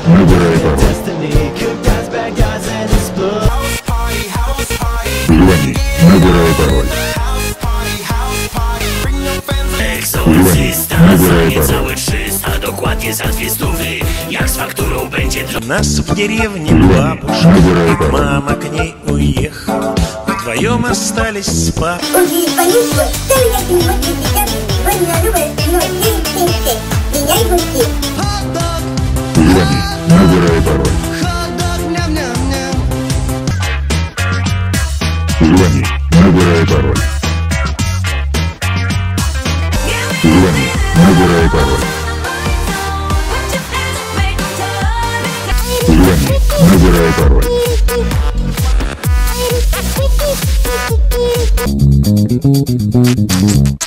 Набирай пароль. Звони. Набирай пароль. Egzorcysta za niecały 300, dokładnie za 2 stówy. Jak z fakturą będzie Нас в деревне бабушка, мама к ней уехала. Вдвоем остались с папой. Звони. Набирай пароль. Звони. Набирай пароль. Звони. Набирай пароль. Звони. Набирай пароль.